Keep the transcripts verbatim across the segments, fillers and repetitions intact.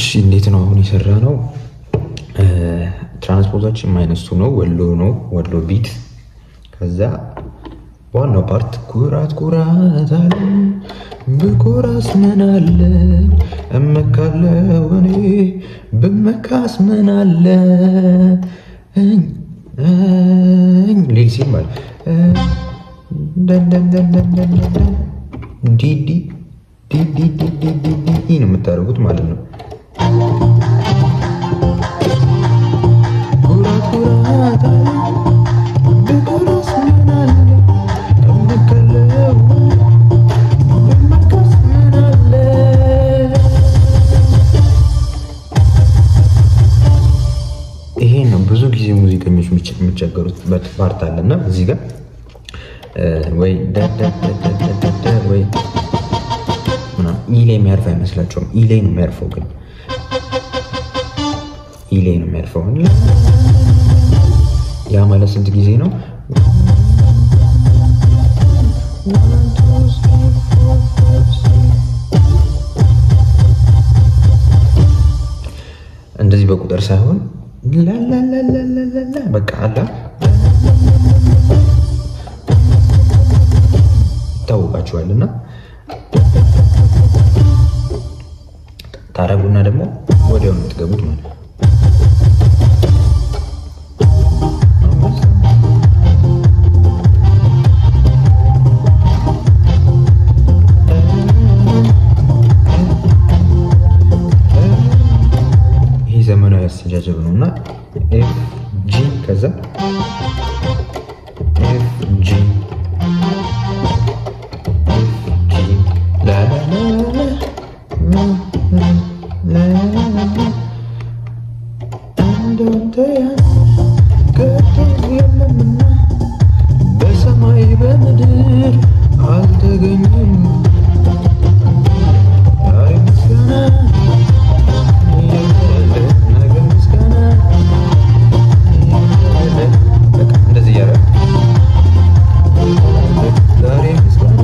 እንዴት ነው አሁን የሰራነው? ትራንስፖዛችን ማይነስ ቱ ነው፣ ወሎ ነው፣ ወሎ ቢት። ከዛ ዋናው ፓርት ኩራት ኩራት አለ ብኩራስ ምን አለ እመካለው እኔ ብመካስ ምን አለ እኝ እኝ ሊል ሲል ማለት ዲዲ ዲዲ ዲዲ ዲዲ ነው የምታደርጉት ማለት ነው። ኩራት ኩራት አለ ብኩራስ ምን አለ እመካለው ብመካስ ምን አለ። ይሄ ነው ብዙ ጊዜ ሙዚቀኞች የሚቸገሩት ፓርት አለና እዚህ ጋር ወይ ዳዳዳዳዳ ወይ ምና ኢሌ የሚያርፍ አይመስላችሁም? ኢሌ ነው የሚያርፈው፣ ግን ኢሌ ነው የሚያርፈው። ያ ማለት ስንት ጊዜ ነው? እንደዚህ በቁጥር ሳይሆን ላላላላላላ በቃ አላ ታውቃችኋልና ታረጉና ደግሞ ወዲያው ነው የምትገቡት ማለት ነው። ይሄ ዘመናዊ አስተጃጀብ ነውና ኤፍ ጂ ከዛ ኤፍ ጂ በሰማይ በምድር አልተገኘም ዛሬ ምስጋና ነገ ምስጋና እንደዚህ እያለ ዛሬ ምስጋና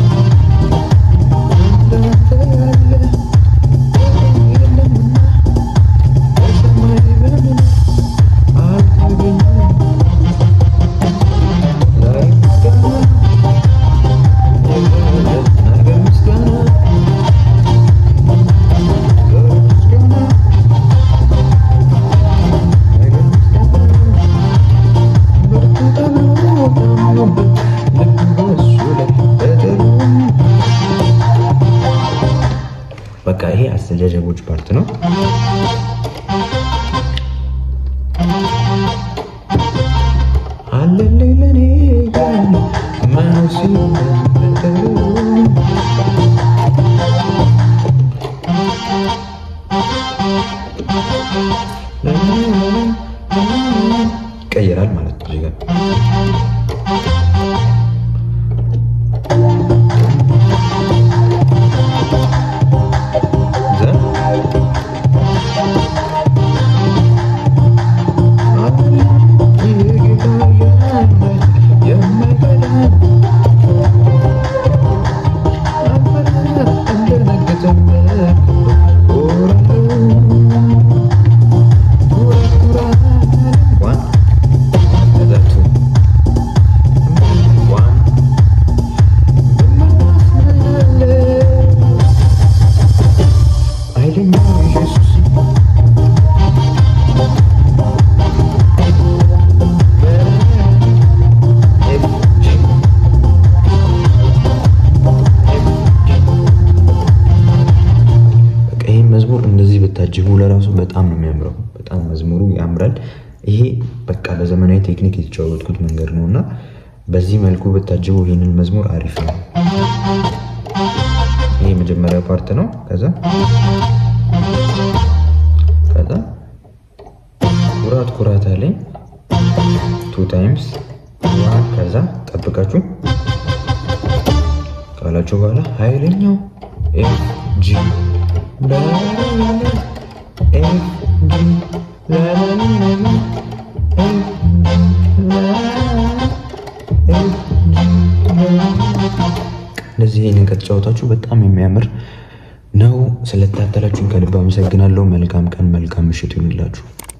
በቃ ይሄ አስተጃጀቦች ፓርት ነው። አለልኝ ለኔ ያለ ማነው ሲመተው ይቀየራል ማለት ነው። እዚህ ጋር ታጅቡ ለራሱ በጣም ነው የሚያምረው። በጣም መዝሙሩ ያምራል። ይሄ በቃ በዘመናዊ ቴክኒክ የተጫወቱት መንገድ ነውና በዚህ መልኩ በታጅቡ ይሄንን መዝሙር አሪፍ ነው። ይሄ መጀመሪያው ፓርት ነው። ከዛ ከዛ ኩራት ኩራት አለኝ two times ዋን ከዛ ጠብቃችሁ ካላችሁ በኋላ ኃይለኛው ኤፍ ጂ ለዚህ ይሄንን ከተጫወታችሁ በጣም የሚያምር ነው። ስለተከታተላችሁኝ ከልብ አመሰግናለሁ። መልካም ቀን መልካም ምሽት ይሁንላችሁ።